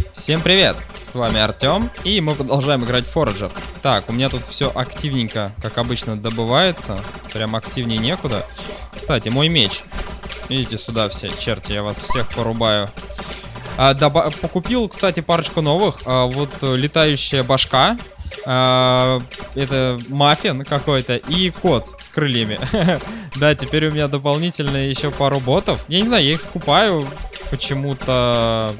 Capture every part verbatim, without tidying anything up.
Всем привет! С вами Артем, и мы продолжаем играть в Forager. Так, у меня тут все активненько, как обычно, добывается. Прям активнее некуда. Кстати, мой меч. Идите сюда все, черти, я вас всех порубаю. А, доба- покупил, кстати, парочку новых. А, вот летающая башка. А, это маффин какой-то и кот с крыльями. Да, теперь у меня дополнительно еще пару ботов. Я не знаю, я их скупаю почему-то...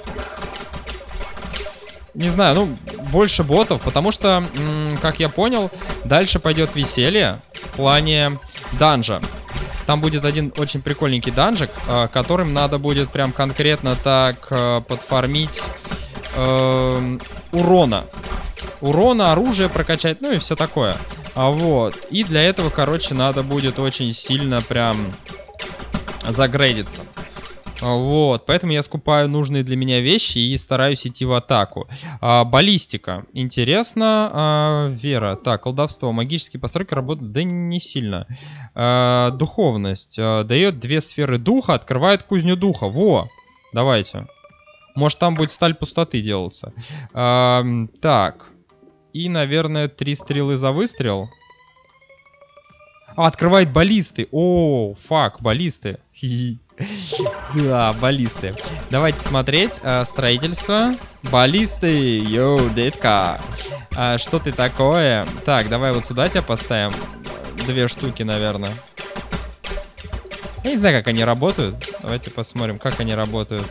Не знаю, ну, больше ботов, потому что, как я понял, дальше пойдет веселье в плане данжа. Там будет один очень прикольненький данжик, которым надо будет прям конкретно так подфармить э, урона. Урона, оружие прокачать, ну и все такое. А вот. И для этого, короче, надо будет очень сильно прям загрейдиться. Вот, поэтому я скупаю нужные для меня вещи и стараюсь идти в атаку. А, баллистика. Интересно. А, вера. Так, колдовство. Магические постройки работают, да не сильно. А, духовность. А, дает две сферы духа, открывает кузню духа. Во! Давайте. Может, там будет сталь пустоты делаться. А, так. И, наверное, три стрелы за выстрел. А, открывает баллисты. О, фак, баллисты. Хи-хи. Да, баллисты. Давайте смотреть. А, строительство. Баллисты. Йоу, детка. А, что ты такое? Так, давай вот сюда тебя поставим. Две штуки, наверное. Я не знаю, как они работают. Давайте посмотрим, как они работают.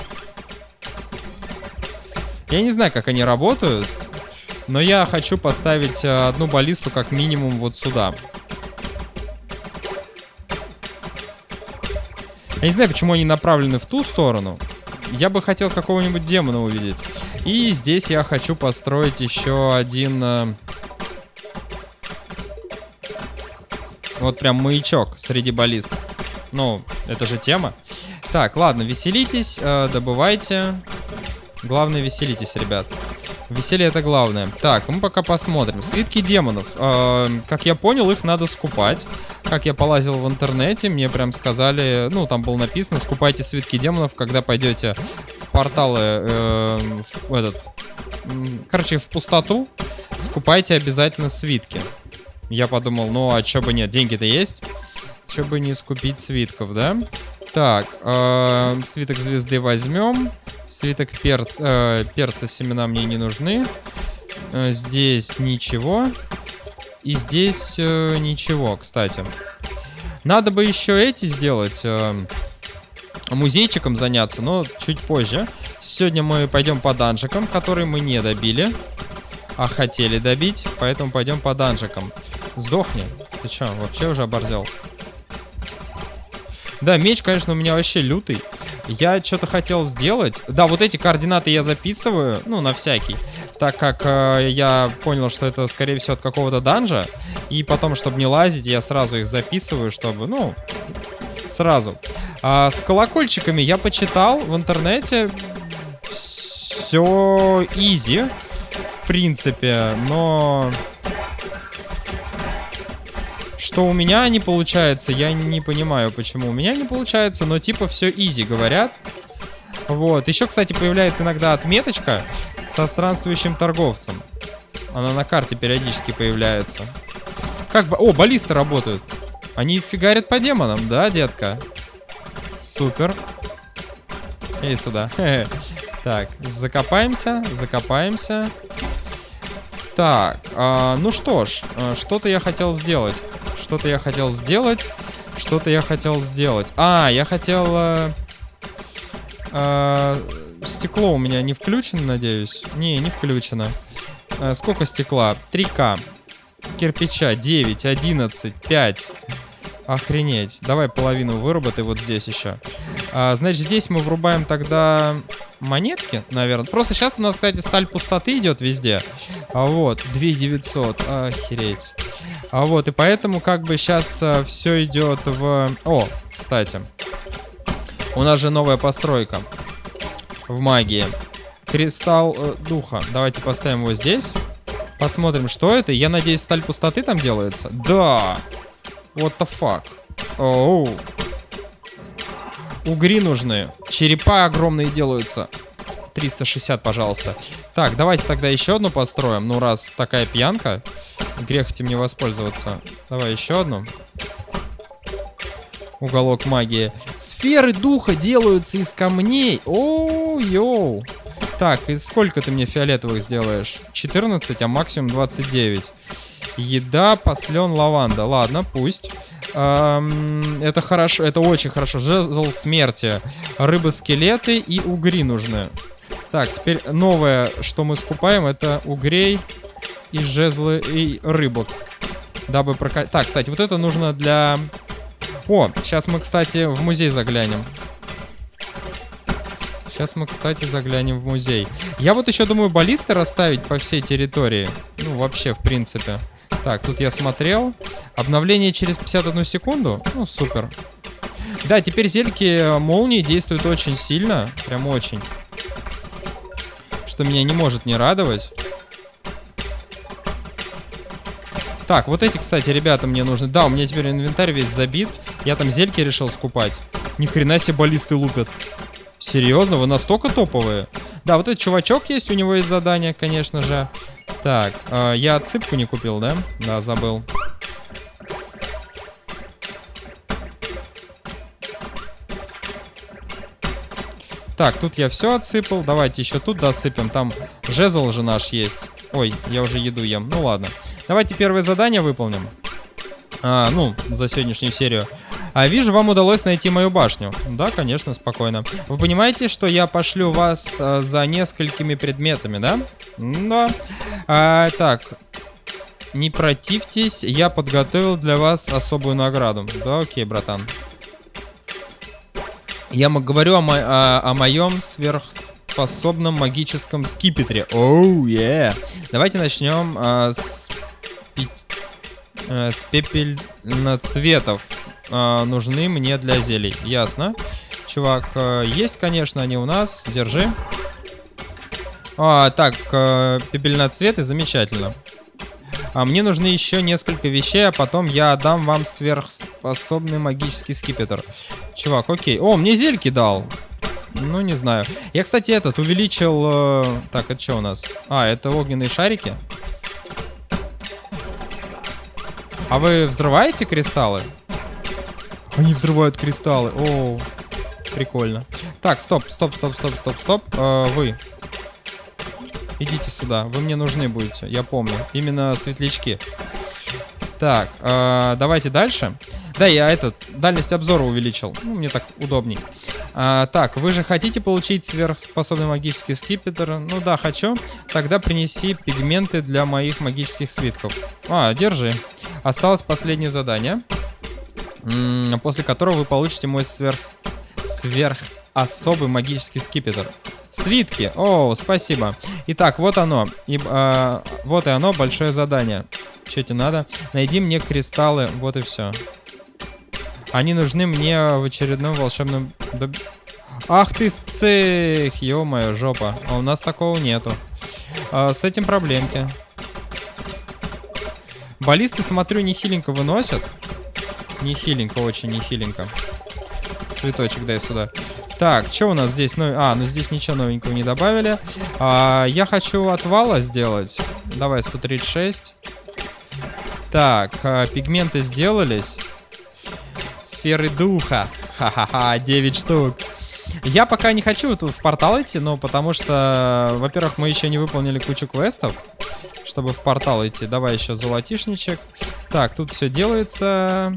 Я не знаю, как они работают. Но я хочу поставить одну баллисту как минимум вот сюда. Я не знаю, почему они направлены в ту сторону. Я бы хотел какого-нибудь демона увидеть. И здесь я хочу построить еще один... Э... Вот прям маячок среди баллист. Ну, это же тема. Так, ладно, веселитесь, э, добывайте. Главное, веселитесь, ребят. Веселье это главное. Так, мы пока посмотрим. Свитки демонов. Э, как я понял, их надо скупать. Как я полазил в интернете, мне прям сказали, ну, там было написано, скупайте свитки демонов, когда пойдете в порталы, э, в этот, короче, в пустоту, скупайте обязательно свитки. Я подумал, ну, а чё бы нет, деньги-то есть, чё бы не скупить свитков, да? Так, э, свиток звезды возьмем, свиток перц, э, перца семена мне не нужны, э, здесь ничего. И здесь э, ничего, кстати. Надо бы еще эти сделать. Э, музейчиком заняться, но чуть позже. Сегодня мы пойдем по данжикам, которые мы не добили. А хотели добить. Поэтому пойдем по данжикам. Сдохни. Ты че, вообще уже оборзел? Да, меч, конечно, у меня вообще лютый. Я что-то хотел сделать. Да, вот эти координаты я записываю. Ну, на всякий. Так как э, я понял, что это, скорее всего, от какого-то данжа. И потом, чтобы не лазить, я сразу их записываю, чтобы, ну, сразу. А, с колокольчиками я почитал в интернете. Все изи, в принципе. Но... Что у меня не получается, я не понимаю, почему у меня не получается. Но типа все изи, говорят. Вот. Еще, кстати, появляется иногда отметочка со странствующим торговцем. Она на карте периодически появляется. Как бы... О, баллисты работают. Они фигарят по демонам, да, детка? Супер. Иди сюда. Так, закопаемся, закопаемся. Так, а, ну что ж, что-то я хотел сделать. Что-то я хотел сделать. Что-то я хотел сделать. А, я хотел... А... А, стекло у меня не включено, надеюсь. Не, не включено. А, сколько стекла? три ка. Кирпича девять, одиннадцать, пять. Охренеть. Давай половину выработай вот здесь еще. А, значит, здесь мы врубаем тогда монетки, наверное. Просто сейчас у нас, кстати, сталь пустоты идет везде. А вот, две тысячи девятьсот. Охереть. А вот, и поэтому как бы сейчас а, все идет в... О, кстати. У нас же новая постройка в магии. Кристалл э, духа. Давайте поставим его здесь. Посмотрим, что это. Я надеюсь, сталь пустоты там делается. Да! What the fuck? Оу. Угри нужны. Черепа огромные делаются. триста шестьдесят, пожалуйста. Так, давайте тогда еще одну построим. Ну, раз такая пьянка, грех этим не воспользоваться. Давай еще одну. Уголок магии. Сферы духа делаются из камней. О-йоу. Так, и сколько ты мне фиолетовых сделаешь? четырнадцать, а максимум двадцать девять. Еда, послен, лаванда. Ладно, пусть. Эм, это хорошо, это очень хорошо. Жезл смерти. Рыбы-скелеты и угри нужны. Так, теперь новое, что мы скупаем, это угрей и жезлы и рыбок. Дабы прокатить. Так, кстати, вот это нужно для... О, сейчас мы, кстати, в музей заглянем. Сейчас мы, кстати, заглянем в музей. Я вот еще думаю баллисты расставить по всей территории. Ну, вообще, в принципе. Так, тут я смотрел. Обновление через пятьдесят одну секунду. Ну, супер. Да, теперь зельки молнии действуют очень сильно. Прям очень. Что меня не может не радовать. Так, вот эти, кстати, ребята мне нужны. Да, у меня теперь инвентарь весь забит. Я там зельки решил скупать. Ни хрена себе баллисты лупят. Серьезно? Вы настолько топовые? Да, вот этот чувачок есть, у него есть задание, конечно же. Так, э, я отсыпку не купил, да? Да, забыл. Так, тут я все отсыпал. Давайте еще тут досыпем. Там жезл же наш есть. Ой, я уже еду ем. Ну ладно. Давайте первое задание выполним. А, ну, за сегодняшнюю серию. А вижу, вам удалось найти мою башню. Да, конечно, спокойно. Вы понимаете, что я пошлю вас а, за несколькими предметами, да? Да. А, так. Не противьтесь, я подготовил для вас особую награду. Да, окей, братан. Я говорю о, мо о, о моем сверхспособном магическом скипетре. Оу, oh, yeah. Давайте начнем а, с, а, с пепельноцветов. А, нужны мне для зелий. Ясно. Чувак, а, есть, конечно, они у нас. Держи. А, так, а, пепельноцветы, замечательно. А мне нужны еще несколько вещей, а потом я отдам вам сверхспособный магический скипетр. Чувак, окей. О, мне зельки дал. Ну, не знаю. Я, кстати, этот увеличил... Э... Так, это что у нас? А, это огненные шарики. А вы взрываете кристаллы? Они взрывают кристаллы. О, прикольно. Так, стоп, стоп, стоп, стоп, стоп, стоп. Э, вы... Идите сюда, вы мне нужны будете, я помню. Именно светлячки. Так, э, давайте дальше. Да, я этот, дальность обзора увеличил. Ну, мне так удобней. А, так, вы же хотите получить сверхспособный магический скипетр? Ну да, хочу. Тогда принеси пигменты для моих магических свитков. А, держи. Осталось последнее задание. М-м, после которого вы получите мой сверх... сверх... особый магический скипетр. Свитки. О, спасибо. Итак, вот оно. И, э, вот и оно, большое задание. Что тебе надо? Найди мне кристаллы. Вот и все. Они нужны мне в очередном волшебном... Ах ты цех! Ё-моё, жопа. А у нас такого нету. А, с этим проблемки. Баллисты, смотрю, нехиленько выносят. Нехиленько, очень нехиленько. Цветочек дай сюда. Так, что у нас здесь? Ну, а, ну здесь ничего новенького не добавили. А, я хочу отвала сделать. Давай, сто тридцать шесть. Так, а, пигменты сделались. Сферы духа. Ха-ха-ха, девять штук. Я пока не хочу тут в портал идти, но потому что, во-первых, мы еще не выполнили кучу квестов, чтобы в портал идти. Давай еще золотишничек. Так, тут все делается.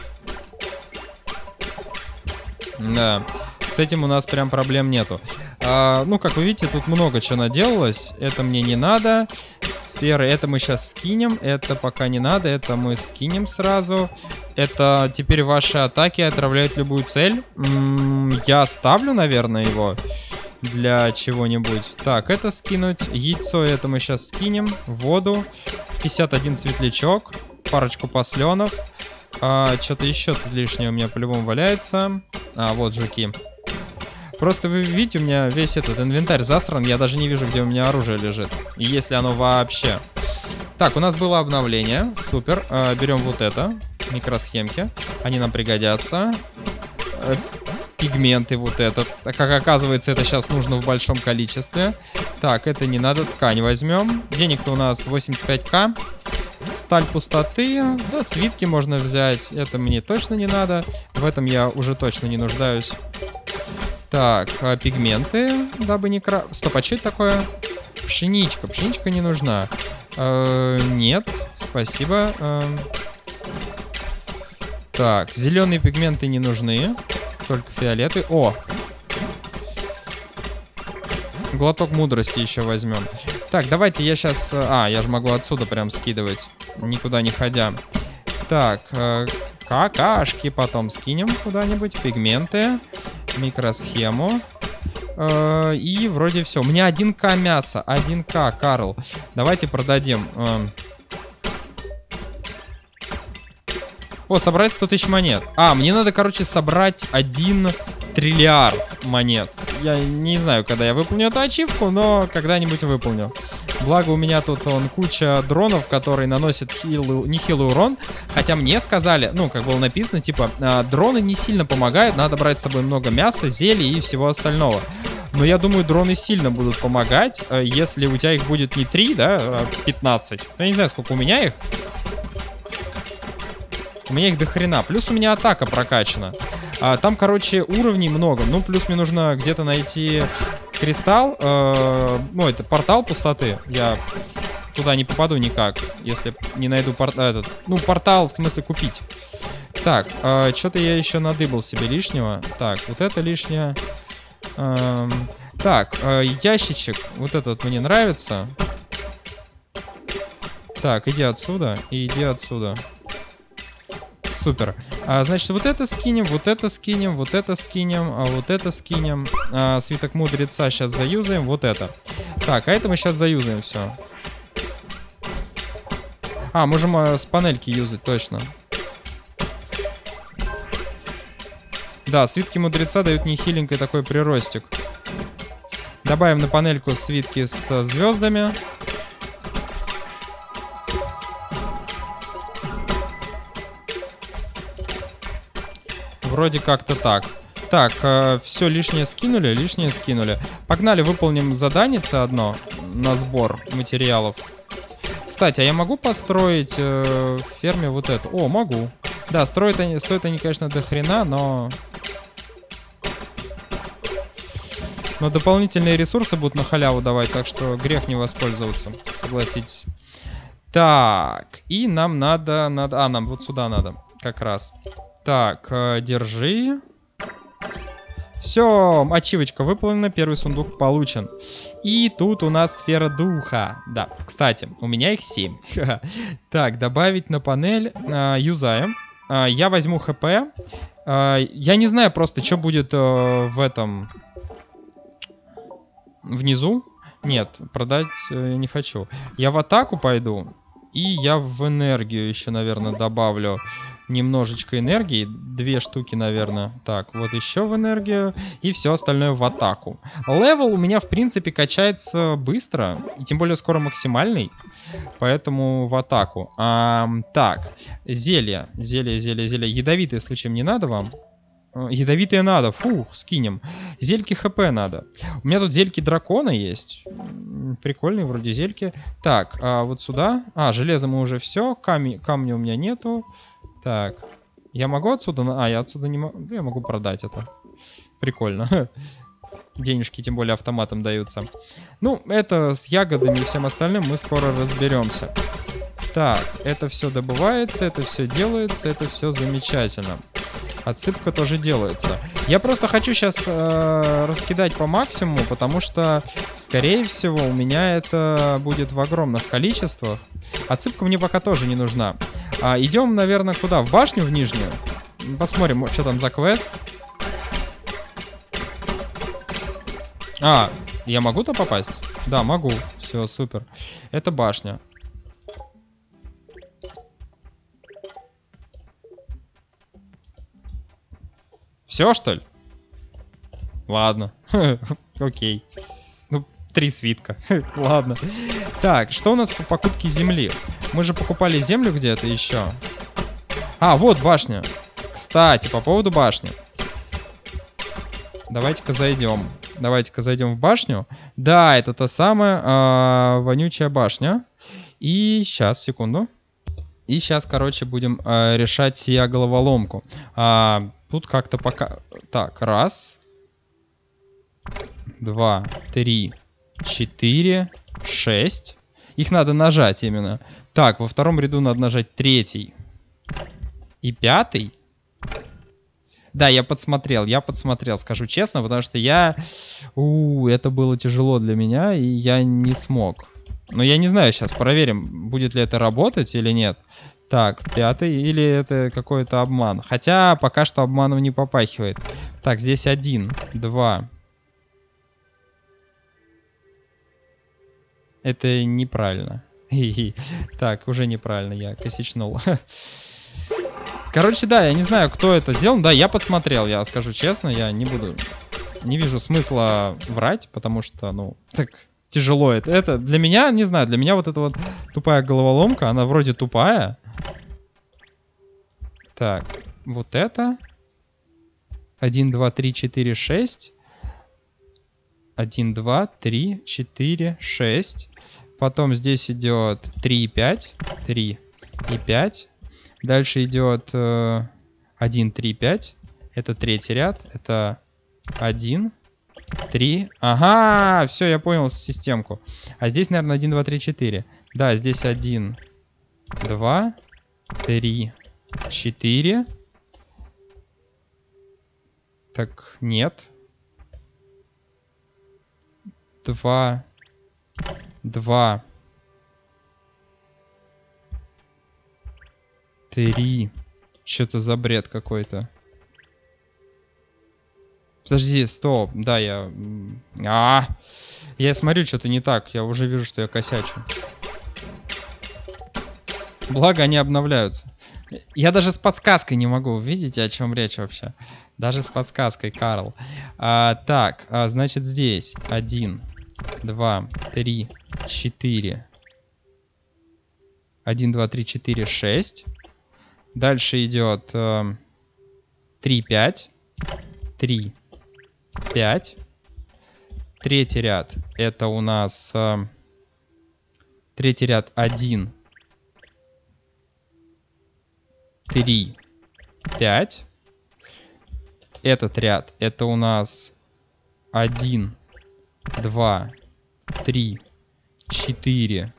Да. С этим у нас прям проблем нету. А, ну, как вы видите, тут много чего наделалось. Это мне не надо. Сферы, это мы сейчас скинем. Это пока не надо. Это мы скинем сразу. Это теперь ваши атаки отравляют любую цель. М-м, я оставлю, наверное, его для чего-нибудь. Так, это скинуть. Яйцо это мы сейчас скинем. Воду. пятьдесят один светлячок. Парочку посленов. А, что-то еще тут лишнее у меня по-любому валяется. А, вот жуки. Просто вы видите, у меня весь этот инвентарь засран. Я даже не вижу, где у меня оружие лежит. И если оно вообще. Так, у нас было обновление. Супер. А, берем вот это. Микросхемки. Они нам пригодятся. пигменты вот этот. Как оказывается, это сейчас нужно в большом количестве. Так, это не надо, ткань возьмем. Денег-то у нас восемьдесят пять ка. Сталь пустоты. Да, свитки можно взять. Это мне точно не надо. В этом я уже точно не нуждаюсь. Так, а пигменты, дабы не кра... Стоп, а что это такое? Пшеничка. Пшеничка не нужна. Э, нет, спасибо. Э, так, зеленые пигменты не нужны. Только фиолеты. О! Глоток мудрости еще возьмем. Так, давайте я сейчас... А, я же могу отсюда прям скидывать, никуда не ходя. Так, э, какашки потом скинем куда-нибудь. Пигменты. Микросхему. Э, и вроде все. У меня один ка мяса. один ка, Карл. Давайте продадим. Э. О, собрать сто тысяч монет. А, мне надо, короче, собрать один триллиард монет. Я не знаю, когда я выполню эту ачивку, но когда-нибудь выполню. Благо у меня тут он куча дронов, которые наносят хилый, нехилый урон. Хотя мне сказали, ну, как было написано, типа, э, дроны не сильно помогают. Надо брать с собой много мяса, зелий и всего остального. Но я думаю, дроны сильно будут помогать, э, если у тебя их будет не три, да, а пятнадцать. Я не знаю, сколько у меня их. У меня их до хрена. Плюс у меня атака прокачана. А, там, короче, уровней много. Ну, плюс мне нужно где-то найти кристалл. Э, ну, это портал пустоты. Я туда не попаду никак, если не найду портал. Этот, ну, портал, в смысле, купить. Так, э, что-то я еще надыбал себе лишнего. Так, вот это лишнее. Э, так, э, ящичек. Вот этот мне нравится. Так, иди отсюда и иди отсюда. Супер. А, значит, вот это скинем, вот это скинем, вот это скинем, а вот это скинем. А, свиток мудреца сейчас заюзаем, вот это. Так, а это мы сейчас заюзаем все. А, можем а, с панельки юзать, точно. Да, свитки мудреца дают нехиленький такой приростик. Добавим на панельку свитки с звездами. Вроде как-то так. Так, э, все лишнее скинули, лишнее скинули. Погнали, выполним заданице одно на сбор материалов. Кстати, а я могу построить э, в ферме вот это? О, могу. Да, строят они, стоят они, конечно, до хрена, но... Но дополнительные ресурсы будут на халяву давать, так что грех не воспользоваться, согласитесь. Так, и нам надо, надо... А, нам вот сюда надо, как раз. Так, э, держи. Все, ачивочка выполнена, первый сундук получен. И тут у нас сфера духа. Да, кстати, у меня их семь. Так, добавить на панель. Э, юзаем. Э, я возьму хп. Э, я не знаю просто, что будет э, в этом... Внизу. Нет, продать э, не хочу. Я в атаку пойду. И я в энергию еще, наверное, добавлю немножечко энергии. Две штуки, наверное. Так, вот еще в энергию. И все остальное в атаку. Левел у меня, в принципе, качается быстро. И тем более скоро максимальный. Поэтому в атаку. А, так, зелье. Зелье, зелье, зелье. Ядовитые случаем не надо вам? Ядовитые надо. Фух, скинем. Зельки хп надо. У меня тут зельки дракона есть. Прикольные вроде зельки. Так, а вот сюда. А, железо мы уже все. Камень, камня у меня нету. Так. Я могу отсюда... А, я отсюда не могу... Я могу продать это. Прикольно. Денежки тем более автоматом даются. Ну, это с ягодами и всем остальным мы скоро разберемся. Так, это все добывается, это все делается, это все замечательно. Отсыпка тоже делается. Я просто хочу сейчас э, раскидать по максимуму, потому что, скорее всего, у меня это будет в огромных количествах. Отсыпка мне пока тоже не нужна. А, идем, наверное, куда? В башню, в нижнюю? Посмотрим, что там за квест. А, я могу туда попасть? Да, могу. Все, супер. Это башня. Все, что ли? Ладно. Окей. Ну, три свитка. Ладно. Так, что у нас по покупке земли? Мы же покупали землю где-то еще. А, вот башня. Кстати, по поводу башни. Давайте-ка зайдем. Давайте-ка зайдем в башню. Да, это та самая а, вонючая башня. И сейчас, секунду. И сейчас, короче, будем а, решать сия головоломку. А, тут как-то пока... Так, раз. Два, три, четыре, шесть. Их надо нажать именно. Так, во втором ряду надо нажать третий. И пятый. Да, я подсмотрел, я подсмотрел, скажу честно, потому что я... У, это было тяжело для меня, и я не смог. Но я не знаю, сейчас проверим, будет ли это работать или нет. Так, пятый, или это какой-то обман. Хотя пока что обманом не попахивает. Так, здесь один, два. Это неправильно. Так, уже неправильно, я косячнул. Короче, да, я не знаю, кто это сделал. Да, я подсмотрел, я скажу честно, я не буду... Не вижу смысла врать, потому что, ну, так тяжело это. Это для меня, не знаю, для меня вот эта вот тупая головоломка, она вроде тупая. Так, вот это. один, два, три, четыре, шесть. один, два, три, четыре, шесть. Потом здесь идет три и пять. три и пять. Дальше идет э, один, три, пять. Это третий ряд. Это один, три. Ага, все, я понял системку. А здесь, наверное, один, два, три, четыре. Да, здесь один, два, три, четыре. Так, нет. два, два. Три. Что-то за бред какой-то. Подожди, стоп. Да, я... А, я смотрю, что-то не так. Я уже вижу, что я косячу. Благо, они обновляются. Я даже с подсказкой не могу. Видите, о чем речь вообще? Даже с подсказкой, Карл. А, так, а, значит, здесь один, два, три, четыре. один, два, три, четыре, шесть. Дальше идет э, три, пять. три, пять. Третий ряд. Это у нас... Э, третий ряд один, три, пять. Этот ряд. Это у нас один, два, три, четыре.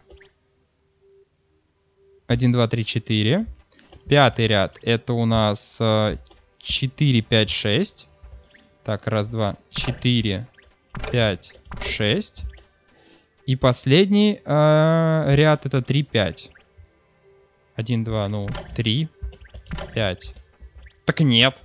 один, два, три, четыре. Пятый ряд. Это у нас четыре, пять, шесть. Так, раз, два, четыре, пять, шесть. И последний э, ряд это три, пять. один, два, ну, три, пять. Так нет.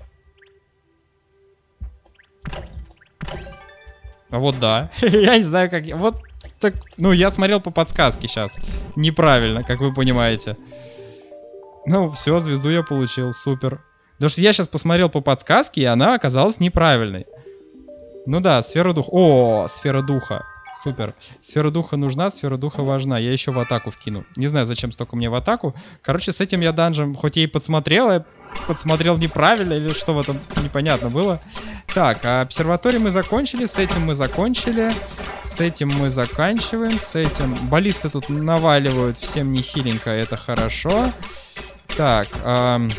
А вот да. Я не знаю, как... Вот так... Ну, я смотрел по подсказке сейчас. Неправильно, как вы понимаете. Ну, все, звезду я получил. Супер. Потому что я сейчас посмотрел по подсказке, и она оказалась неправильной. Ну да, сфера духа. О, сфера духа. Супер. Сфера духа нужна, сфера духа важна. Я еще в атаку вкину. Не знаю, зачем столько мне в атаку. Короче, с этим я данжем, хоть я и подсмотрел, я подсмотрел неправильно, или что в этом непонятно было. Так, а обсерваторию мы закончили, с этим мы закончили. С этим мы заканчиваем, с этим... Баллисты тут наваливают всем нехиленько, это хорошо. Так, эм...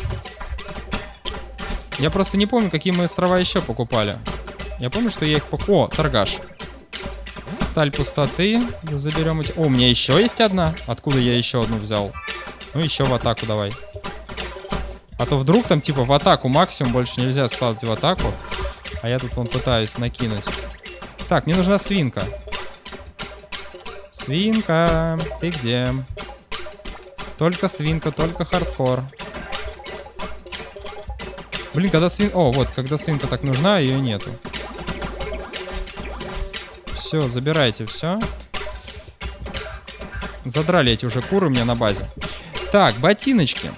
я просто не помню, какие мы острова еще покупали. Я помню, что я их покупал. О, торгаш. Сталь пустоты. Заберем эти... О, у меня еще есть одна. Откуда я еще одну взял? Ну, еще в атаку давай. А то вдруг там типа в атаку максимум больше нельзя складывать в атаку. А я тут вон пытаюсь накинуть. Так, мне нужна свинка. Свинка, ты где? Только свинка, только хардкор. Блин, когда свинка... О, вот, когда свинка так нужна, ее нету. Все, забирайте все. Задрали эти уже куры у меня на базе. Так, ботиночки.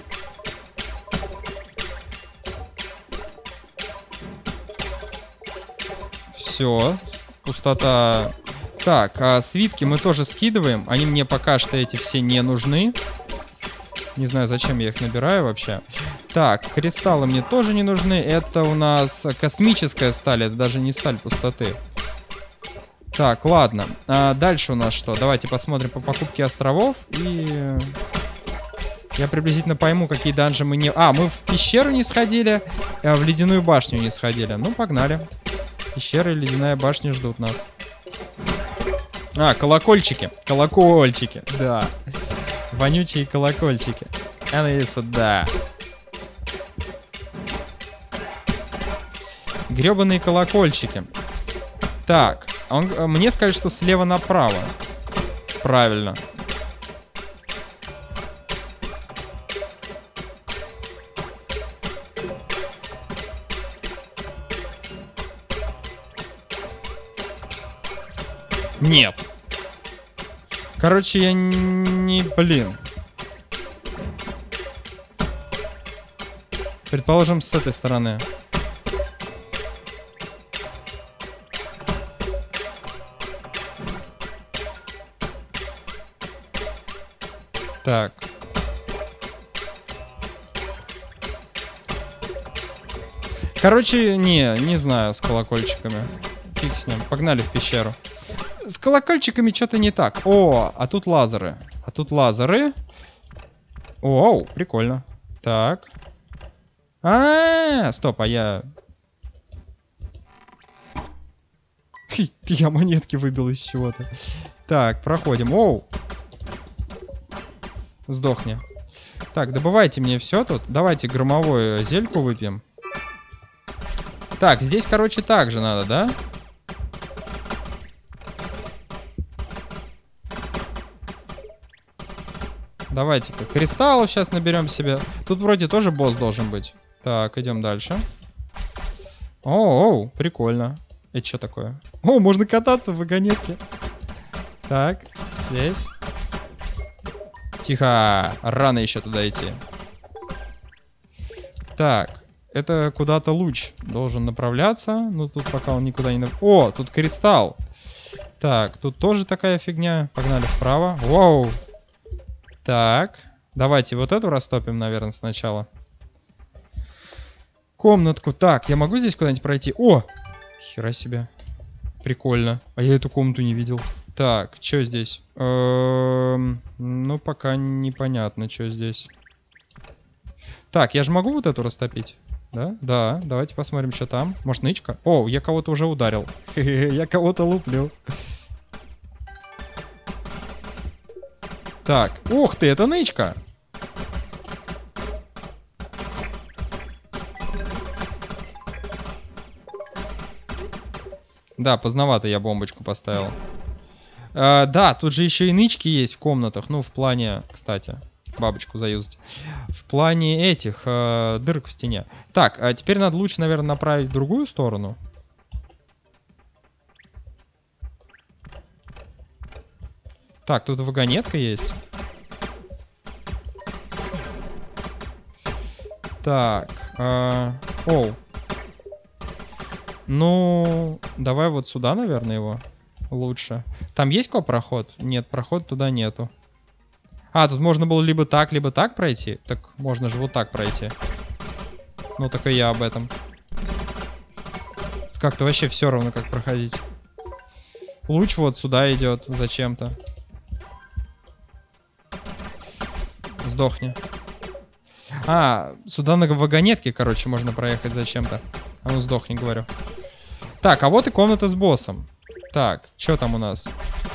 Все, пустота. Так, а свитки мы тоже скидываем. Они мне пока что эти все не нужны. Не знаю, зачем я их набираю вообще. Так, кристаллы мне тоже не нужны. Это у нас космическая сталь. Это даже не сталь пустоты. Так, ладно. А дальше у нас что? Давайте посмотрим по покупке островов. И я приблизительно пойму, какие данжи мы не... А, мы в пещеру не сходили, а в ледяную башню не сходили. Ну, погнали. Пещера и ледяная башня ждут нас. А, колокольчики. Колокольчики, да. Вонючие колокольчики. А ну сюда. Гребаные колокольчики. Так, он, мне сказали, что слева направо. Правильно. Нет. Короче, я не... Блин. Предположим, с этой стороны. Так. Короче, не, не знаю с колокольчиками. Фиг с ним. Погнали в пещеру. С колокольчиками что-то не так. О, а тут лазеры. А тут лазеры. Оу, прикольно. Так. А, -а, -а стоп, а я... Хи, я монетки выбил из чего-то. Так, проходим. Оу. Сдохни. Так, добывайте мне все тут. Давайте громовую зельку выпьем. Так, здесь, короче, так же надо, да? Давайте-ка кристаллов сейчас наберем себе. Тут вроде тоже босс должен быть. Так, идем дальше. О, -о прикольно. Это что такое? О, можно кататься в вагонетке. Так, здесь. Тихо, рано еще туда идти. Так, это куда-то луч должен направляться. Но тут пока он никуда не... Нап... О, тут кристалл. Так, тут тоже такая фигня. Погнали вправо. Воу. Так, давайте вот эту растопим, наверное, сначала. Комнатку. Так, я могу здесь куда-нибудь пройти? О, хера себе. Прикольно. А я эту комнату не видел. Так, что здесь? Эм, ну, пока непонятно, что здесь. Так, я же могу вот эту растопить? Да? Да, давайте посмотрим, что там. Может, нычка? О, я кого-то уже ударил. Я кого-то луплю. Так, ух ты, это нычка. Да, поздновато я бомбочку поставил. А, да, тут же еще и нычки есть в комнатах. Ну, в плане, кстати, бабочку заюзать. В плане этих э, дырок в стене. Так, а теперь надо луч, наверное, направить в другую сторону. Так, тут вагонетка есть. Так. Э, оу. Ну, давай вот сюда, наверное, его лучше. Там есть какой проход? Нет, проход туда нету. А, тут можно было либо так, либо так пройти. Так можно же вот так пройти. Ну, так и я об этом. Как-то вообще все равно, как проходить. Луч вот сюда идет зачем-то. Сдохни. А, сюда на вагонетке, короче, можно проехать зачем-то. А ну сдохни, говорю. Так, а вот и комната с боссом. Так, что там у нас?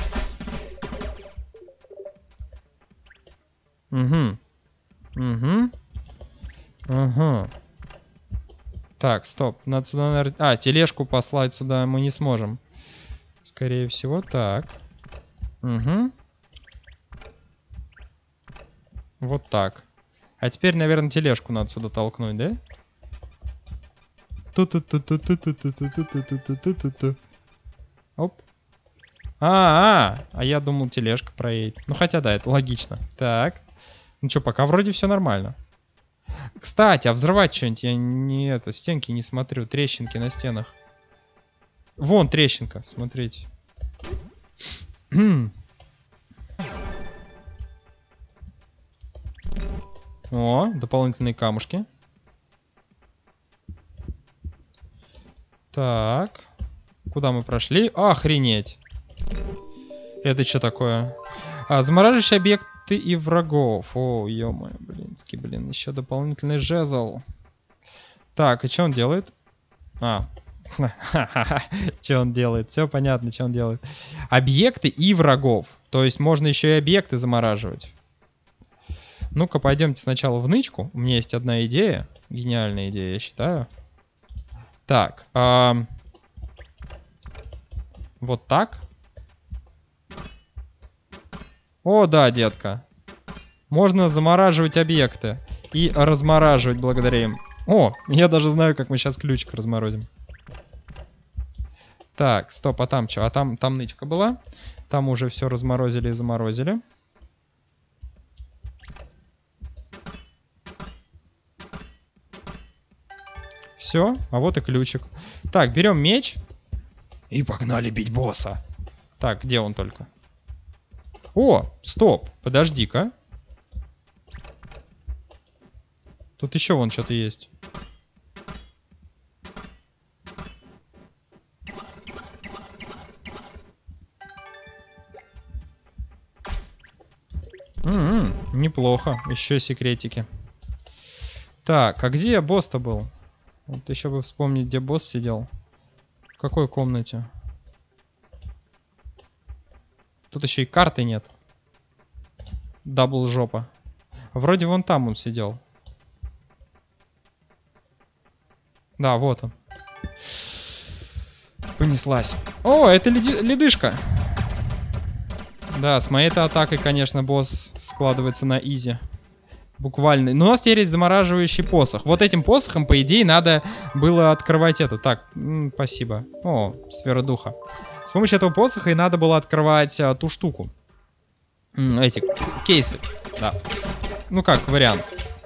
Угу. Угу. Угу. Так, стоп. Надо сюда, наверное... А, тележку послать сюда мы не сможем. Скорее всего, так. Угу. Вот так. А теперь, наверное, тележку надо сюда толкнуть, да? Оп. А, -а, а я думал, тележка проедет. Ну, хотя да, это логично. Так. Ну что, пока вроде все нормально. Кстати, а взрывать что-нибудь я не это, стенки не смотрю. Трещинки на стенах. Вон трещинка, смотрите. О, дополнительные камушки. Так. Куда мы прошли? Охренеть. Это что такое? А, замораживающие объекты и врагов. О, ё-моё, блинский, блин. Еще дополнительный жезл. Так, и что он делает? А. Что он делает? Все понятно, что он делает. Объекты и врагов. То есть можно еще и объекты замораживать. Ну-ка, пойдемте сначала в нычку. У меня есть одна идея. Гениальная идея, я считаю. Так. А... Вот так. О, да, детка. Можно замораживать объекты. И размораживать благодаря им. О, я даже знаю, как мы сейчас ключик разморозим. Так, стоп, а там что? А там, там нычка была. Там уже все разморозили и заморозили. Все, а вот и ключик. Так, берем меч. И погнали бить босса. Так, где он только? О, стоп, подожди-ка. Тут еще вон что-то есть. М-м, неплохо, еще секретики. Так, а где босс-то был? Вот еще бы вспомнить, где босс сидел. В какой комнате? Тут еще и карты нет. Дабл жопа. Вроде вон там он сидел. Да, вот он. Понеслась. О, это леди ледышка. Да, с моей-то атакой, конечно, босс складывается на изи. Буквально. Но у нас теперь есть замораживающий посох. Вот этим посохом, по идее, надо было открывать это. Так, м, спасибо. О, сфера духа. С помощью этого посоха и надо было открывать а, ту штуку. М, эти кейсы. Да. Ну как, вариант.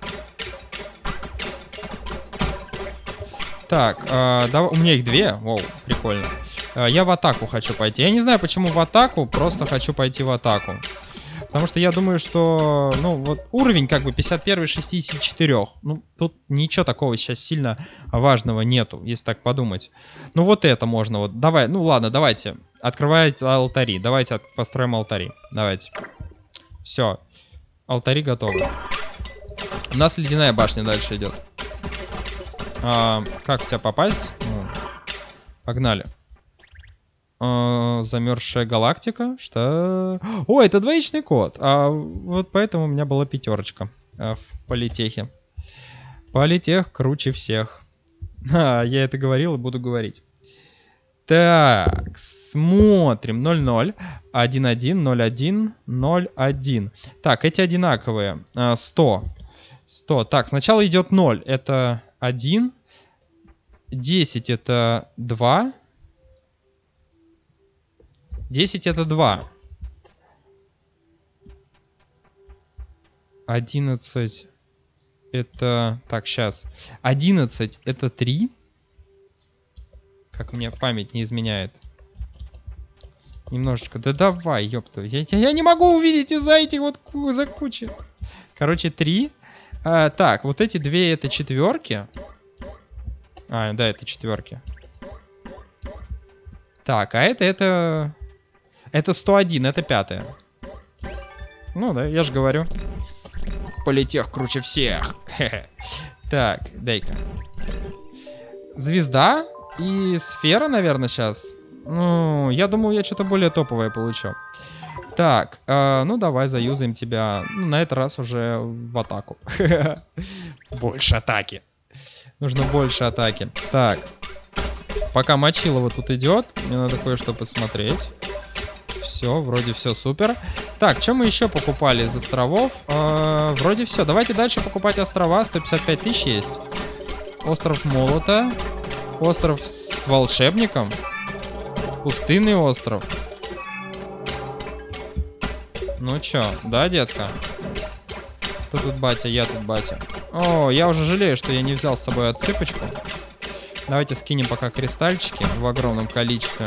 Так, э, да, у меня их две. Воу, прикольно. Э, я в атаку хочу пойти. Я не знаю, почему в атаку, просто хочу пойти в атаку. Потому что я думаю, что, ну, вот уровень как бы пятьдесят один из шестидесяти четырёх. Ну, тут ничего такого сейчас сильно важного нету, если так подумать. Ну, вот это можно вот. Давай, ну ладно, давайте. Открывайте алтари. Давайте от, построим алтари. Давайте. Все. Алтари готовы. У нас ледяная башня дальше идет. А, как в тебя попасть? Ну, погнали. Замерзшая галактика. Что? О, это двоичный код. А вот поэтому у меня была пятерочка а, в политехе. Политех круче всех. А, я это говорил и буду говорить. Так, смотрим. ноль ноль, один один, ноль один, ноль один. Так, эти одинаковые. А, сто. сто. Так, сначала идет ноль. Это один. десять это два. десять это два. одиннадцать это... Так, сейчас. одиннадцать это три. Как мне память не изменяет. Немножечко. Да давай, ёпта. Я, я, я не могу увидеть из-за этих вот за кучи. Короче, три. А, так, вот эти две это четверки. А, да, это четверки. Так, а это, это... Это сто один, это пятая. Ну да, я же говорю. Политех круче всех. Так, дай-ка. Звезда и сфера, наверное, сейчас. Ну, я думал, я что-то более топовое получу. Так, э, ну давай заюзаем тебя. Ну, на этот раз уже в атаку. Больше атаки. Нужно больше атаки. Так. Пока Мочилова тут идет, мне надо кое-что посмотреть. Все, вроде все супер. Так, что мы еще покупали из островов? Э, вроде все. Давайте дальше покупать острова. сто пятьдесят пять тысяч есть. Остров Молота. Остров с волшебником. Пустынный остров. Ну чё, да, детка? Кто тут батя? Я тут батя. О, я уже жалею, что я не взял с собой отсыпочку. Давайте скинем пока кристальчики в огромном количестве.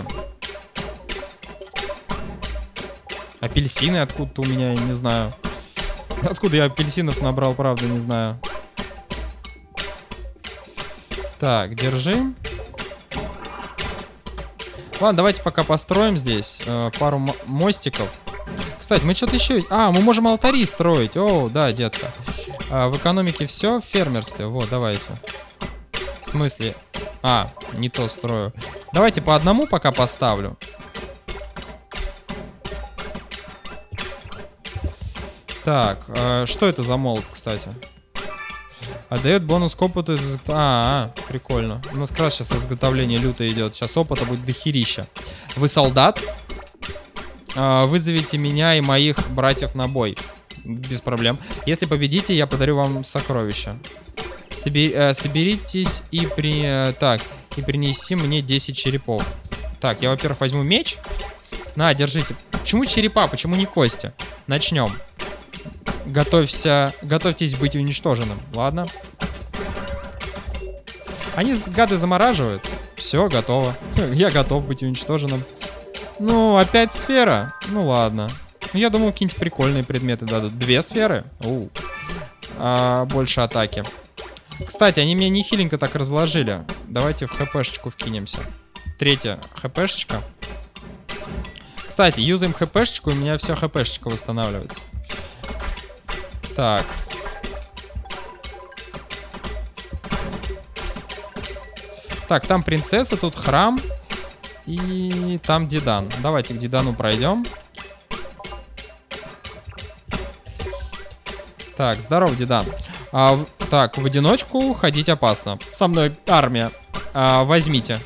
Апельсины откуда-то у меня, я не знаю. Откуда я апельсинов набрал, правда, не знаю. Так, держи. Ладно, давайте пока построим здесь э, пару мостиков. Кстати, мы что-то еще... А, мы можем алтари строить. О, да, детка. А, в экономике все, в фермерстве. Вот, давайте. В смысле? А, не то строю. Давайте по одному пока поставлю. Так, э, что это за молот, кстати? Отдает бонус к опыту из изготовления. А, а, прикольно. У нас как раз сейчас изготовление люто идет. Сейчас опыта будет дохерища. Вы солдат? Э, вызовите меня и моих братьев на бой. Без проблем. Если победите, я подарю вам сокровища. Собер, э, соберитесь и при... Э, так, и принеси мне десять черепов. Так, я, во-первых, возьму меч. На, держите. Почему черепа? Почему не кости? Начнем. Готовься, готовьтесь быть уничтоженным. Ладно. Они, гады, замораживают. Все, готово. Я готов быть уничтоженным. Ну, опять сфера. Ну, ладно. Ну, я думал, какие-нибудь прикольные предметы дадут. Две сферы? У. А, больше атаки. Кстати, они меня нехиленько так разложили. Давайте в хпшечку вкинемся. Третья хпшечка. Кстати, юзаем хпшечку, и у меня все хпшечка восстанавливается. Так. Так, там принцесса, тут храм. И там Дедан. Давайте к Дедану пройдем. Так, здоров, Дедан. А, в... Так, в одиночку ходить опасно. Со мной армия. А, возьмите.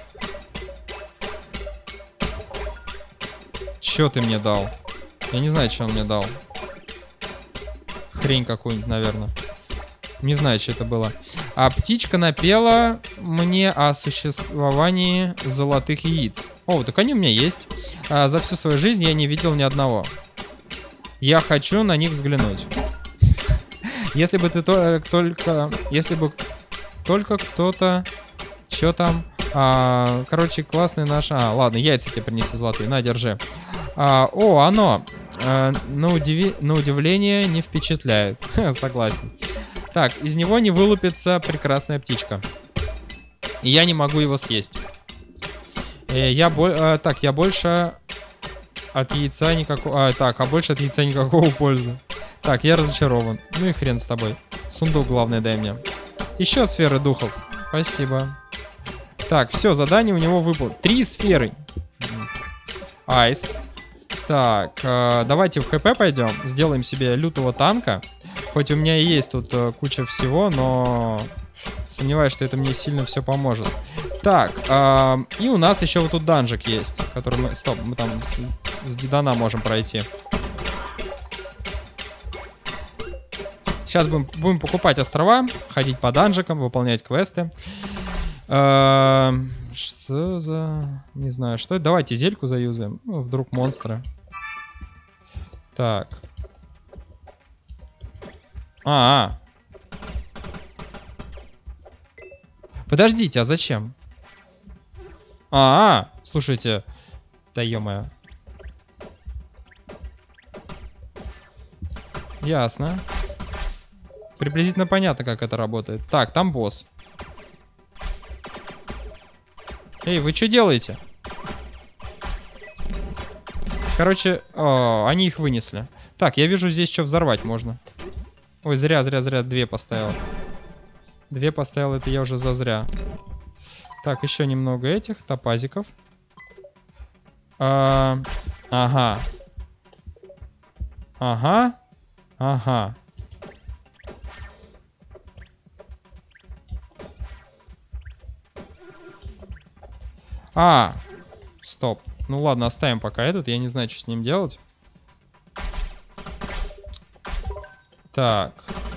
Чё ты мне дал? Я не знаю, что он мне дал. Хрень какую-нибудь, наверное. Не знаю, что это было. А птичка напела мне о существовании золотых яиц. О, так они у меня есть. А, за всю свою жизнь я не видел ни одного. Я хочу на них взглянуть. Если бы ты то, только... Если бы только кто-то... Чё там? А, короче, классный наш... А, ладно, яйца тебе принеси золотые. На, держи. А, о, оно... Uh, на, удиви... на удивление не впечатляет. Согласен. Так, из него не вылупится прекрасная птичка. И я не могу его съесть. Э, я бо... uh, так, я больше от яйца никакого... А, так, а больше от яйца никакого пользы. Так, я разочарован. Ну и хрен с тобой. Сундук, главное, дай мне. Еще сферы духов. Спасибо. Так, все, задание у него выпало. Три сферы. Айс. Так, э, давайте в хп пойдем. Сделаем себе лютого танка. Хоть у меня и есть тут э, куча всего, но сомневаюсь, что это мне сильно все поможет. Так, э, и у нас еще вот тут данжик есть, который мы... Стоп, мы там с, с Дедана можем пройти. Сейчас будем, будем покупать острова, ходить по данжикам, выполнять квесты. Э, что за... Не знаю, что это. Давайте зельку заюзаем. Ну, вдруг монстры. Так. А, -а. Подождите, а зачем? А, -а. Слушайте. Да ё-моё. Ясно. Приблизительно понятно, как это работает. Так, там босс. Эй, вы что делаете? Короче, о, они их вынесли. Так, я вижу, здесь что взорвать можно. Ой, зря, зря, зря. Две поставил. Две поставил, это я уже зазря. Так, еще немного этих топазиков. А, ага. Ага. Ага. А, стоп. Ну ладно, оставим пока этот. Я не знаю, что с ним делать. Так.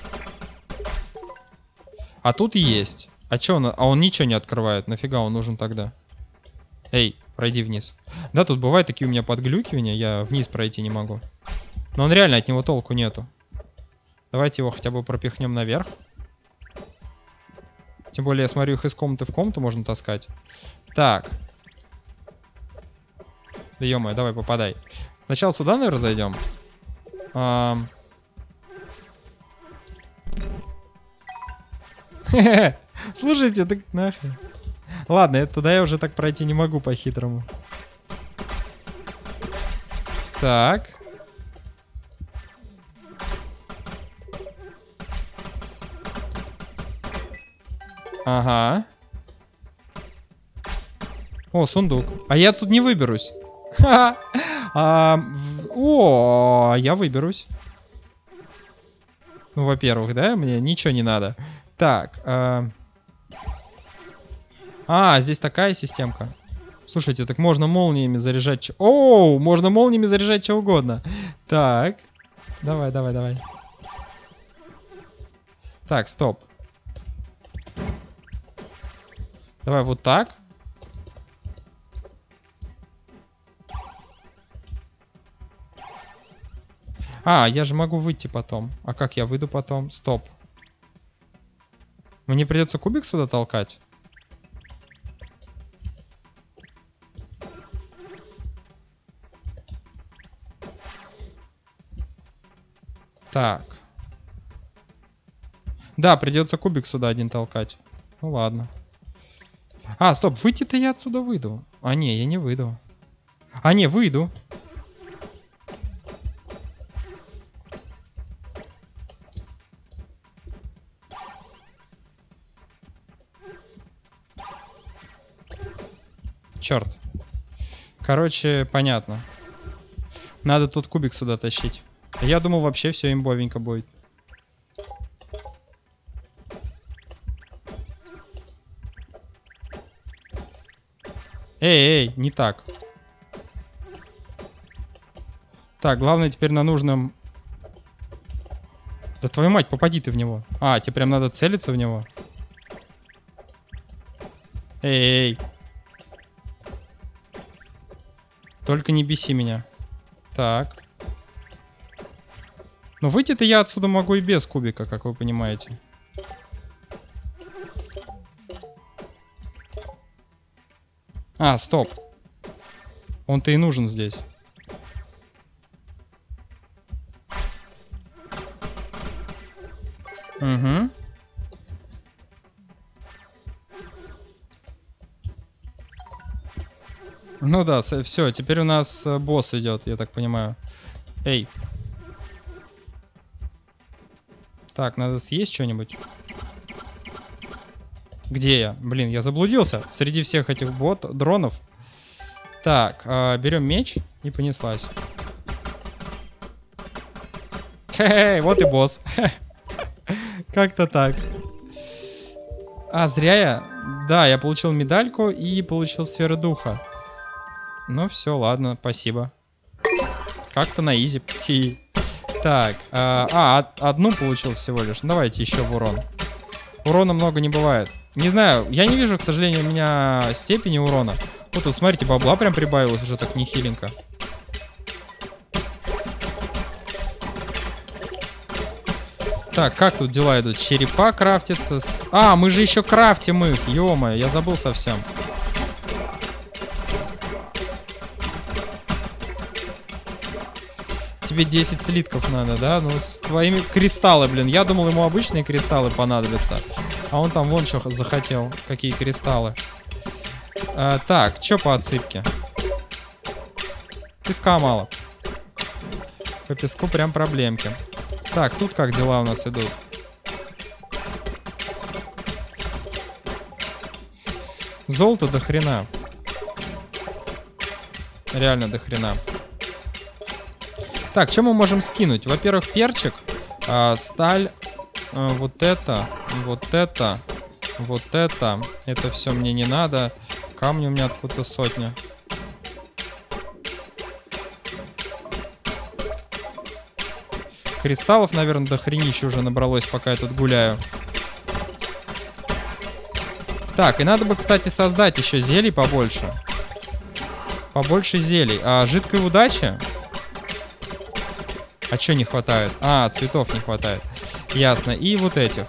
А тут есть. А чё он? А он ничего не открывает. Нафига он нужен тогда? Эй, пройди вниз. Да, тут бывают такие у меня подглюкивания. Я вниз пройти не могу. Но он реально, от него толку нету. Давайте его хотя бы пропихнем наверх. Тем более, я смотрю, их из комнаты в комнату можно таскать. Так. Да ё-моё, давай попадай. Сначала сюда, наверное, зайдем. А... Слушайте, так нахрен. Ладно, это туда я уже так пройти не могу по-хитрому. Так. Ага. О, сундук. А я тут не выберусь. Ха-ха. А, о, я выберусь. Ну, во-первых, да, мне ничего не надо. Так. А, а здесь такая системка. Слушайте, так можно молниями заряжать... Оу, можно молниями заряжать что угодно. Так. Давай, давай, давай. Так, стоп. Давай вот так. А, я же могу выйти потом. А как я выйду потом? Стоп. Мне придется кубик сюда толкать? Так. Да, придется кубик сюда один толкать. Ну ладно. А, стоп, выйти-то я отсюда выйду. А, не, я не выйду. А, не, выйду. Черт. Короче, понятно. Надо тут кубик сюда тащить. Я думал, вообще все имбовенько будет. Эй, эй, не так. Так, главное теперь на нужном... Да твою мать, попади ты в него. А, тебе прям надо целиться в него. Эй, эй. Только не беси меня. Так. Но выйти-то я отсюда могу и без кубика, как вы понимаете. А, стоп. Он-то и нужен здесь. Угу. Ну да, все, теперь у нас э, босс идет, я так понимаю. Эй. Так, надо съесть что-нибудь. Где я? Блин, я заблудился среди всех этих бот, дронов. Так, э, берем меч и понеслась. Хе-хе, вот и босс. Как-то так. А, зря я... Да, я получил медальку и получил сферу духа. Ну все, ладно, спасибо. Как-то на изи. Хи. Так, а, а, одну получил всего лишь. Давайте еще в урон. Урона много не бывает. Не знаю, я не вижу, к сожалению, у меня степени урона. Вот тут, смотрите, бабла прям прибавилось уже так нехиленько. Так, как тут дела идут? Черепа крафтятся. С... А, мы же еще крафтим их. Ё-моё, я забыл совсем. Тебе десять слитков надо, да? Ну, с твоими... Кристаллы, блин. Я думал, ему обычные кристаллы понадобятся. А он там вон что захотел. Какие кристаллы. А, так, что по отсыпке? Песка мало. По песку прям проблемки. Так, тут как дела у нас идут? Золото до хрена. Реально до хрена. Так, что мы можем скинуть? Во-первых, перчик, э, сталь, э, вот это, вот это, вот это. Это все мне не надо. Камни у меня откуда-то сотня. Кристаллов, наверное, до хренища уже набралось, пока я тут гуляю. Так, и надо бы, кстати, создать еще зелий побольше. Побольше зелий. А жидкой удачи? А что не хватает? А, цветов не хватает. Ясно. И вот этих.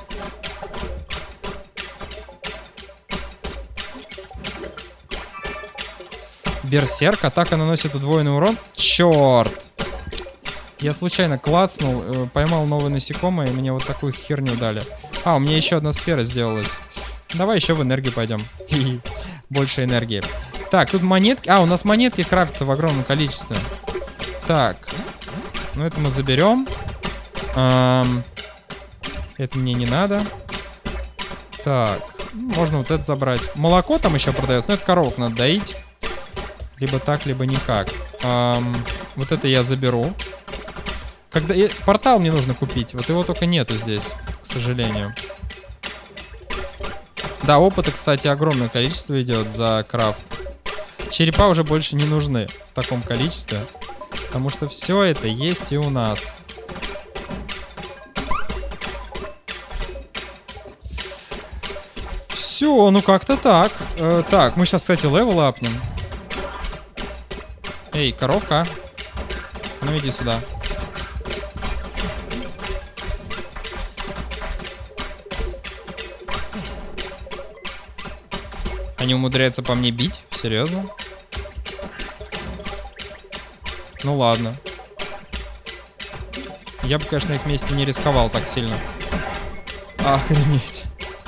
Берсерк. Атака наносит удвоенный урон. Черт! Я случайно клацнул, э, поймал новое насекомое, и мне вот такую херню дали. А, у меня еще одна сфера сделалась. Давай еще в энергию пойдем. Больше энергии. Так, тут монетки. А, у нас монетки крафтятся в огромном количестве. Так. Ну, это мы заберем. Эм, это мне не надо. Так. Можно вот это забрать. Молоко там еще продается. Но это коровок надо доить. Либо так, либо никак. Эм, вот это я заберу. Когда... Портал мне нужно купить. Вот его только нету здесь, к сожалению. Да, опыта, кстати, огромное количество идет за крафт. Черепа уже больше не нужны в таком количестве. Потому что все это есть и у нас. Все, ну как-то так. Э, так, мы сейчас, кстати, левел апнем. Эй, коровка. Ну иди сюда. Они умудряются по мне бить? Серьезно? Ну ладно. Я бы, конечно, на их месте не рисковал так сильно. Охренеть.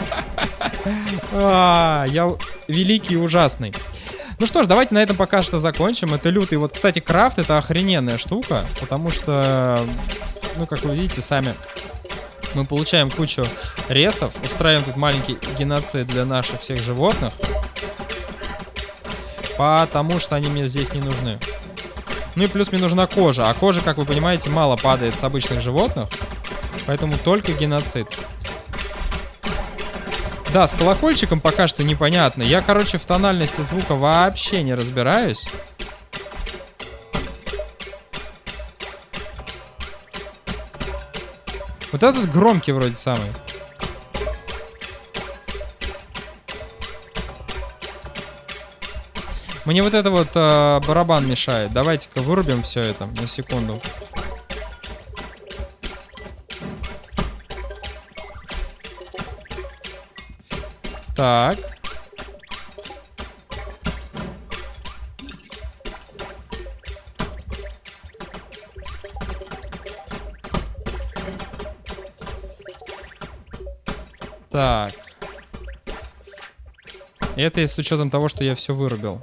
А, я великий и ужасный. Ну что ж, давайте на этом пока что закончим. Это лютый. Вот, кстати, крафт — это охрененная штука. Потому что, ну, как вы видите сами, мы получаем кучу ресов. Устраиваем тут маленький геноцид для наших всех животных. Потому что они мне здесь не нужны. Ну и плюс мне нужна кожа. А кожа, как вы понимаете, мало падает с обычных животных. Поэтому только геноцид. Да, с колокольчиком пока что непонятно. Я, короче, в тональности звука вообще не разбираюсь. Вот этот громкий вроде самый. Мне вот это вот э, барабан мешает. Давайте-ка вырубим все это на секунду. Так. Так. Это с учетом того, что я все вырубил.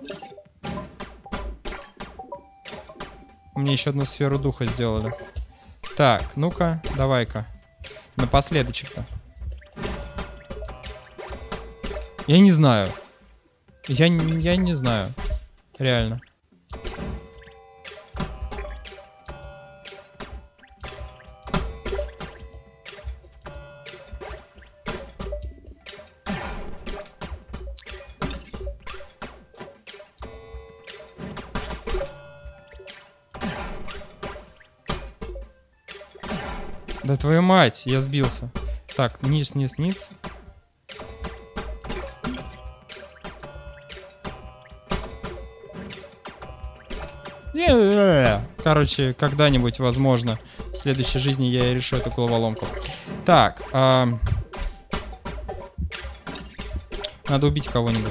Мне еще одну сферу духа сделали. Так, ну-ка, давай-ка. Напоследочек-то. Я не знаю. Я, я не знаю. Реально. Да твою мать, я сбился. Так, низ, низ, низ. Короче, когда-нибудь, возможно, в следующей жизни я и решу эту головоломку. Так. Э надо убить кого-нибудь.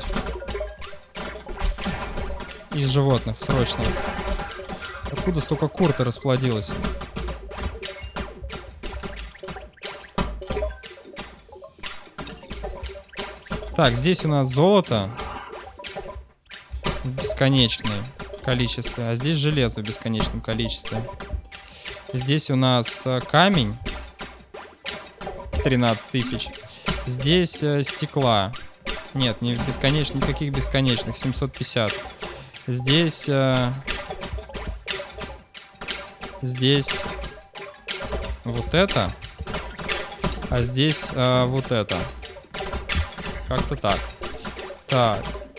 Из животных, срочно. Откуда столько кур-то расплодилось? Так, здесь у нас золото в бесконечном количестве, а здесь железо в бесконечном количестве. Здесь у нас э, камень тринадцать тысяч. Здесь э, стекла. Нет, не в бесконечных, никаких бесконечных, семьсот пятьдесят. Здесь... Э, здесь вот это. А здесь э, вот это. Как-то так. Так.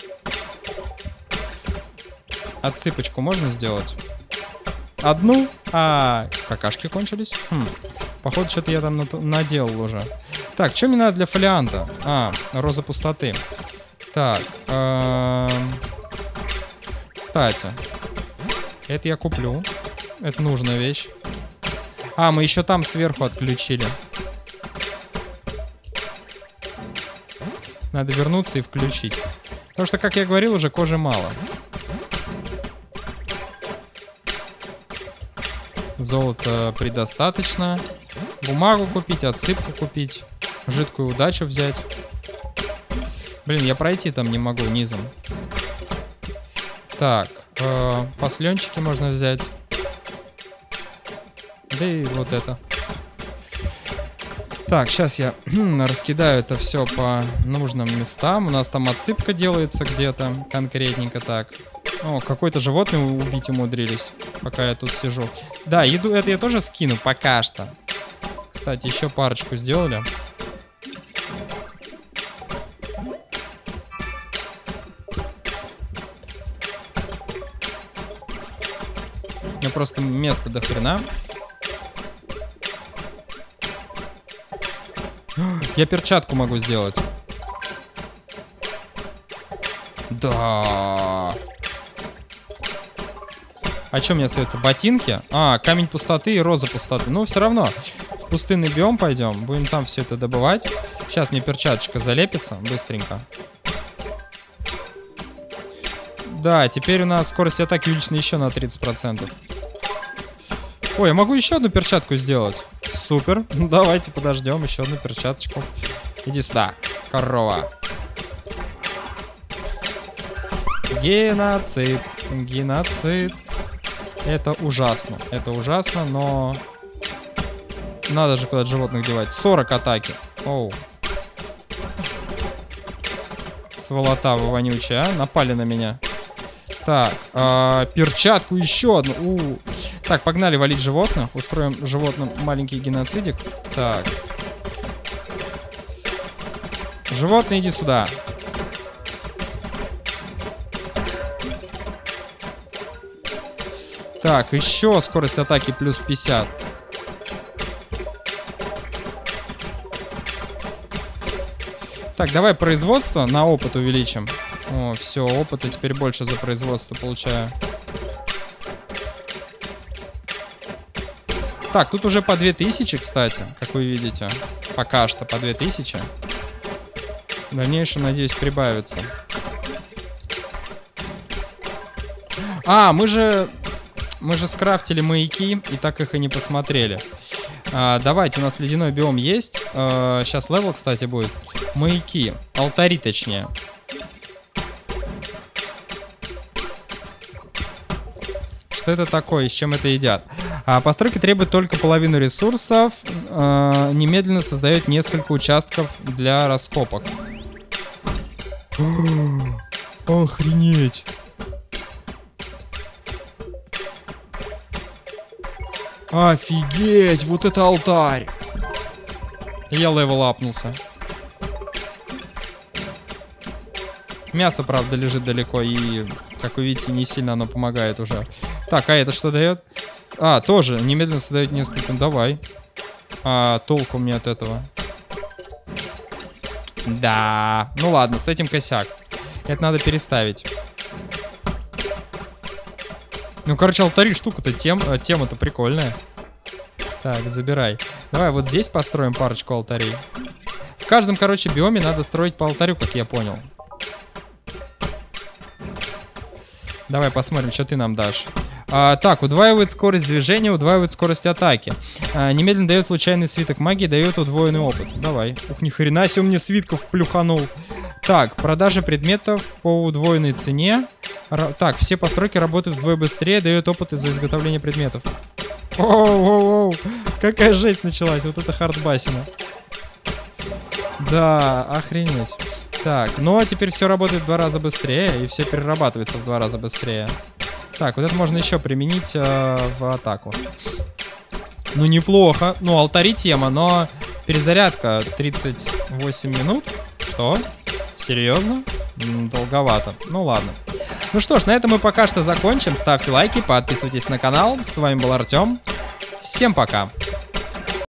Отсыпочку можно сделать? Одну? А, какашки кончились? Хм. Походу, что-то я там наделал уже. Так, что мне надо для фолианта? А, роза пустоты. Так. Эм... Кстати. Это я куплю. Это нужная вещь. А, мы еще там сверху отключили. Надо вернуться и включить. Потому что, как я говорил, уже кожи мало. Золота предостаточно. Бумагу купить, отсыпку купить. Жидкую удачу взять. Блин, я пройти там не могу низом. Так, э, посленчики можно взять. Да и вот это. Так, сейчас я раскидаю это все по нужным местам. У нас там отсыпка делается где-то конкретненько так. О, какое-то животное убить умудрились, пока я тут сижу. Да, еду это я тоже скину пока что. Кстати, еще парочку сделали. У меня просто места до хрена. Я перчатку могу сделать. Да. А что мне остается? Ботинки? А, камень пустоты и роза пустоты. Ну, все равно. В пустынный биом пойдем. Будем там все это добывать. Сейчас мне перчаточка залепится. Быстренько. Да, теперь у нас скорость атаки увеличена еще на тридцать процентов. Ой, я могу еще одну перчатку сделать. Супер. Давайте подождем еще одну перчаточку. Иди сюда, корова. Геноцид. Геноцид. Это ужасно. Это ужасно, но... Надо же куда-то животных девать. сорок атаки. Оу. Сволота вы вонючая, а? Напали на меня. Так, э, перчатку еще одну. У -у. Так, погнали валить животных. Устроим животным маленький геноцидик. Так. Животные, иди сюда. Так, еще скорость атаки плюс пятьдесят. Так, давай производство на опыт увеличим. О, все, опыта теперь больше за производство получаю. Так, тут уже по две тысячи, кстати, как вы видите. Пока что по две тысячи. В дальнейшем, надеюсь, прибавится. А, мы же... Мы же скрафтили маяки и так их и не посмотрели. А, давайте, у нас ледяной биом есть. А, сейчас левел, кстати, будет. Маяки. Алтари, точнее. Что это такое? С чем это едят? А, постройки требуют только половину ресурсов. А, немедленно создает несколько участков для раскопок. Охренеть! Офигеть! Вот это алтарь! Я левел апнулся. Мясо, правда, лежит далеко, и, как вы видите, не сильно оно помогает уже. Так, а это что дает? А, тоже немедленно создает несколько. Давай. А, толку мне от этого. Да. Ну ладно, с этим косяк. Это надо переставить. Ну, короче, алтари штука-то, тем, тема-то прикольная. Так, забирай. Давай вот здесь построим парочку алтарей. В каждом, короче, биоме надо строить по алтарю, как я понял. Давай посмотрим, что ты нам дашь. А, так, удваивает скорость движения, удваивает скорость атаки. А, немедленно дает случайный свиток магии, дает удвоенный опыт. Давай. Ух, ни хрена себе, он мне свитков плюханул. Так, продажа предметов по удвоенной цене. Р так, все постройки работают вдвое быстрее, дает опыт из-за изготовления предметов. Оу-оу-оу, какая жесть началась, вот это хардбасина. Да, охренеть. Так, ну а теперь все работает в два раза быстрее, и все перерабатывается в два раза быстрее. Так, вот это можно еще применить э, в атаку. Ну, неплохо. Ну, алтари тема, но перезарядка тридцать восемь минут. Что? Серьезно? М, долговато. Ну, ладно. Ну что ж, на этом мы пока что закончим. Ставьте лайки, подписывайтесь на канал. С вами был Артем. Всем пока.